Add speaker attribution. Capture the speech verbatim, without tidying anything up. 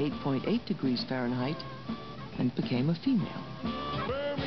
Speaker 1: eighty-eight point eight degrees Fahrenheit and became a female.